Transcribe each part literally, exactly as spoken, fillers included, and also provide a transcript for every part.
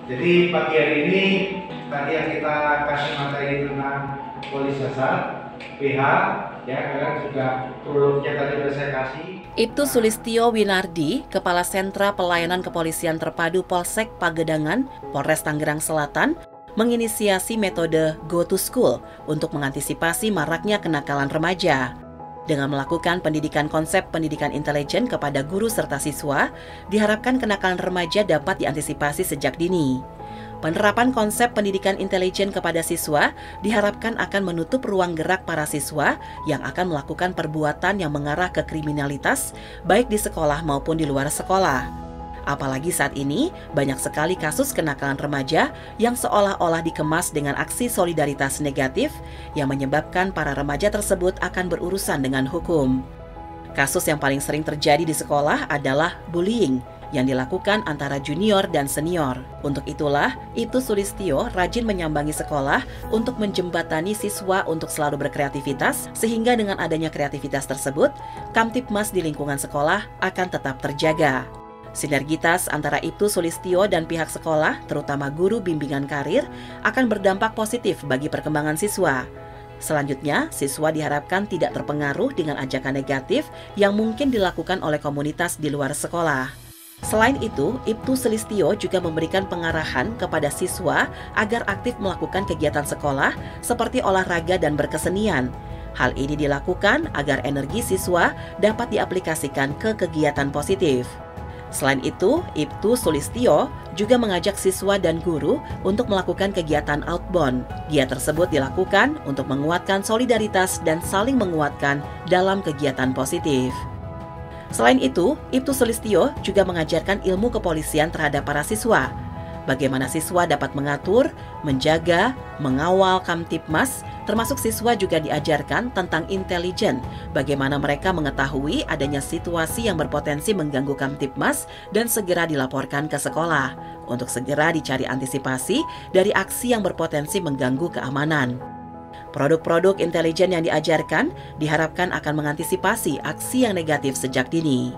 Jadi pagi hari ini tadi yang kita kasih materi tentang polis dasar, P H, ya kalian juga produknya tadi sudah saya kasih. Ibtu Sulistyo Winardi, Kepala Sentra Pelayanan Kepolisian Terpadu Polsek Pagedangan, Polres Tangerang Selatan, menginisiasi metode Go to School untuk mengantisipasi maraknya kenakalan remaja. Dengan melakukan pendidikan konsep pendidikan intelijen kepada guru serta siswa, diharapkan kenakalan remaja dapat diantisipasi sejak dini. Penerapan konsep pendidikan intelijen kepada siswa diharapkan akan menutup ruang gerak para siswa yang akan melakukan perbuatan yang mengarah ke kriminalitas, baik di sekolah maupun di luar sekolah. Apalagi saat ini, banyak sekali kasus kenakalan remaja yang seolah-olah dikemas dengan aksi solidaritas negatif yang menyebabkan para remaja tersebut akan berurusan dengan hukum. Kasus yang paling sering terjadi di sekolah adalah bullying yang dilakukan antara junior dan senior. Untuk itulah, Ibtu Sulistyo rajin menyambangi sekolah untuk menjembatani siswa untuk selalu berkreativitas, sehingga dengan adanya kreativitas tersebut, Kamtibmas di lingkungan sekolah akan tetap terjaga. Sinergitas antara Ibtu Sulistyo dan pihak sekolah, terutama guru bimbingan karir, akan berdampak positif bagi perkembangan siswa. Selanjutnya, siswa diharapkan tidak terpengaruh dengan ajakan negatif yang mungkin dilakukan oleh komunitas di luar sekolah. Selain itu, Ibtu Sulistyo juga memberikan pengarahan kepada siswa agar aktif melakukan kegiatan sekolah seperti olahraga dan berkesenian. Hal ini dilakukan agar energi siswa dapat diaplikasikan ke kegiatan positif. Selain itu, Ibtu Sulistyo juga mengajak siswa dan guru untuk melakukan kegiatan outbound. Giat tersebut dilakukan untuk menguatkan solidaritas dan saling menguatkan dalam kegiatan positif. Selain itu, Ibtu Sulistyo juga mengajarkan ilmu kepolisian terhadap para siswa. Bagaimana siswa dapat mengatur, menjaga, mengawal Kamtibmas, termasuk siswa juga diajarkan tentang intelijen, bagaimana mereka mengetahui adanya situasi yang berpotensi mengganggu Kamtibmas dan segera dilaporkan ke sekolah, untuk segera dicari antisipasi dari aksi yang berpotensi mengganggu keamanan. Produk-produk intelijen yang diajarkan diharapkan akan mengantisipasi aksi yang negatif sejak dini.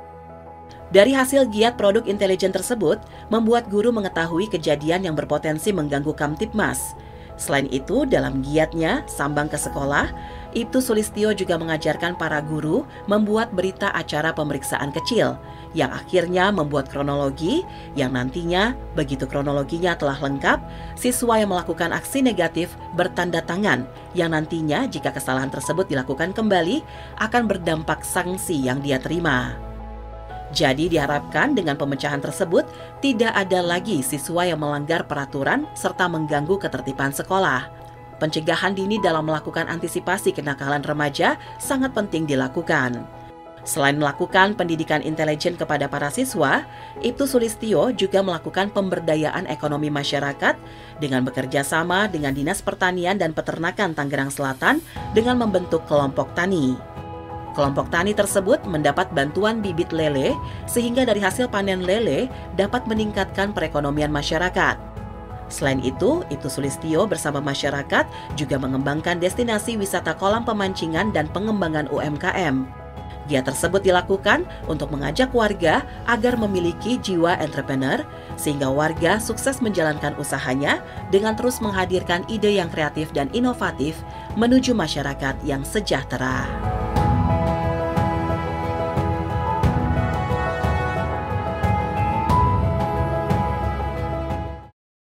Dari hasil giat produk intelijen tersebut, membuat guru mengetahui kejadian yang berpotensi mengganggu Kamtibmas. Selain itu, dalam giatnya Sambang ke Sekolah, Ibtu Sulistyo juga mengajarkan para guru membuat berita acara pemeriksaan kecil, yang akhirnya membuat kronologi, yang nantinya begitu kronologinya telah lengkap, siswa yang melakukan aksi negatif bertanda tangan, yang nantinya jika kesalahan tersebut dilakukan kembali, akan berdampak sanksi yang dia terima. Jadi diharapkan dengan pemecahan tersebut tidak ada lagi siswa yang melanggar peraturan serta mengganggu ketertiban sekolah. Pencegahan dini dalam melakukan antisipasi kenakalan remaja sangat penting dilakukan. Selain melakukan pendidikan intelijen kepada para siswa, Ibtu Sulistyo juga melakukan pemberdayaan ekonomi masyarakat dengan bekerja sama dengan Dinas Pertanian dan Peternakan Tangerang Selatan dengan membentuk kelompok tani. Kelompok tani tersebut mendapat bantuan bibit lele sehingga dari hasil panen lele dapat meningkatkan perekonomian masyarakat. Selain itu, Ibtu Sulistyo bersama masyarakat juga mengembangkan destinasi wisata kolam pemancingan dan pengembangan U M K M. Giat tersebut dilakukan untuk mengajak warga agar memiliki jiwa entrepreneur sehingga warga sukses menjalankan usahanya dengan terus menghadirkan ide yang kreatif dan inovatif menuju masyarakat yang sejahtera.